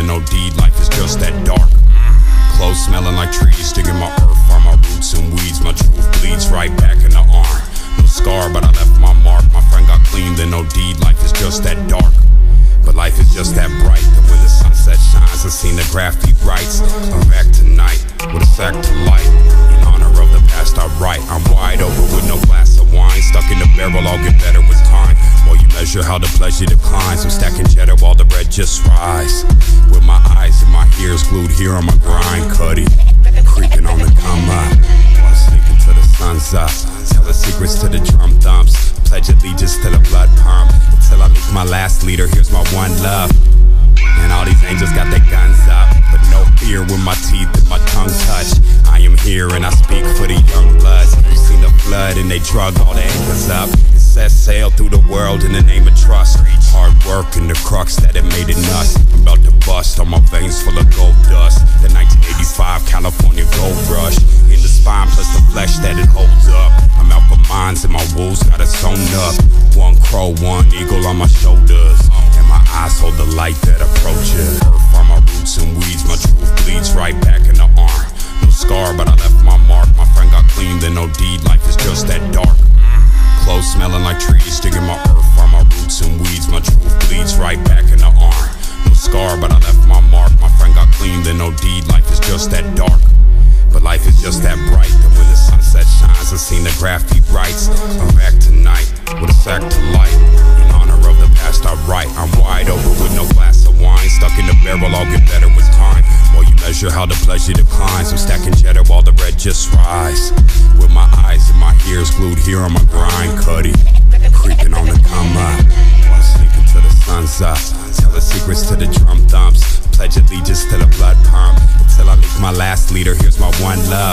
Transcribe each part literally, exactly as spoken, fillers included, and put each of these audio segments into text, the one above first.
no deed, life is just that dark. Clothes smelling like trees, digging my earth, farm my roots and weeds. My truth bleeds right back in the arm. No scar, but I left my mark. My friend got clean, then no deed, life is just that dark. But life is just that bright, that when the sunset shines, I seen the graffiti writes. I'm back tonight, with a sack to light. In honor of the past I write. I'm wide open with no glass of wine. Stuck in the barrel, I'll get better with time. While you measure how the pleasure declines, I'm stacking cheddar while the bread just rise. With my eyes and my ears glued here on my grind. Cuddy, creeping on the come up, while sleeping till the sun's up. Telling secrets to the drum thumps. Pledge allegiance to the blood pump. Until I meet my last leader, here's my one love. And all these angels got their guns up, but no fear when my teeth and my tongue touch. I am here and I speak for the young bloods. You seen the flood and they drug all the anchors up. It says sail through the world in the name of trust. Hard work and the crux that it made it nuts. I'm about to bust on my veins full of gold dust. The nineteen eighty-five California gold rush. In the spine plus the flesh that it holds up. I'm out for mines and my wolves got it sewn up. One crow, one eagle on my shoulders. And my eyes hold the light that approaches. Earth are my roots and weeds. My truth bleeds right back in the arm. No scar, but I left my mark. My friend got clean, then no deed. Life is just that dark. Clothes smelling like trees, digging my earth are my roots and weeds. My truth bleeds right back in the arm. No scar, but I left my mark. My friend got clean, then no deed. Life is just that dark. But life is just that bright, that when the sunset shines, I seen the graffiti writes. I'm back tonight, with a sack to light. In honor of the past I write. I'm wide open with no glass of wine. Stuck in the barrel, I'll get better with time. While you measure how the pleasure declines, I'm stacking cheddar while the bread just rise. With my eyes and my ears glued here on my grind. Cuddy, creeping on the come up, while sleeping till the sun's up. Telling secrets to the drum thumps. Pledge allegiance to the blood pump. Until I meet my last leader, here's my one love.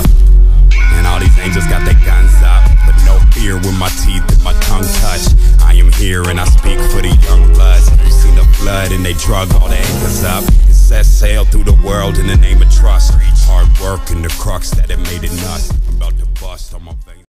And all these angels got their guns up, but no fear when my teeth and my tongue touch. I am here and I speak for the young bloods. You seen the flood and they drug all the anchors up. It says sail through the world in the name of trust. Hard work and the crux that it made it nuts. I'm about to bust on my veins.